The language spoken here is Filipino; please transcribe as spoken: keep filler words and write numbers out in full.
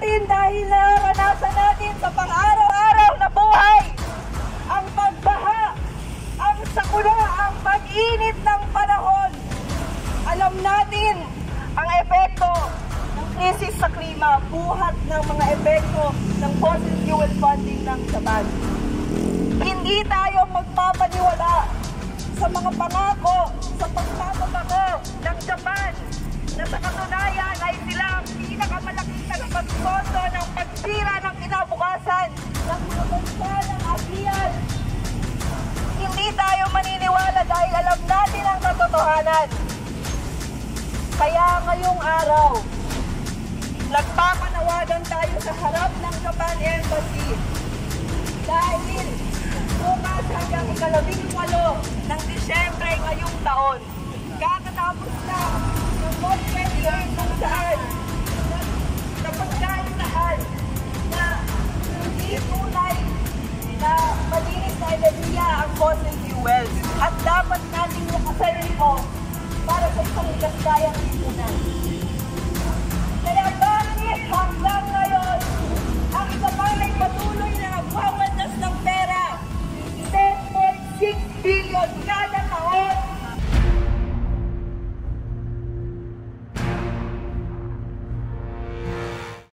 natin dahil naranasan natin sa pang-araw-araw na buhay ang pagbaha, ang sakuna, ang pag-init ng panahon. Alam natin ang epekto ng krisis sa klima, buhat ng mga epekto ng fossil fuel funding ng Japan. Hindi tayo magpapaniwala sa mga pangako, sa pagpapabako ng Japan na sa katunayan ay sila ang pinakamalaking tagapagpondo ng pagsira ng kinabukasan ng mga bansa ng ASEAN. Hindi tayo maniniwala dahil alam natin ang katotohanan. Kaya ngayong araw, nagpapanawagan tayo sa harap ng Japan Embassy dahil bukas hanggang ikalabing walo ng Disyembre ngayong taon, kakatapos na ng C O P twenty-eight kung saan napagkaisahan na hindi tunay na malinis na enerhiya ang fossil fuels at dapat nating lukasan ito para sa isang kasayang lipunan. Kaya bakit hanggang ngayon ang Japan ay patuloy na nagwawalas ng pera ten point six billion kada taon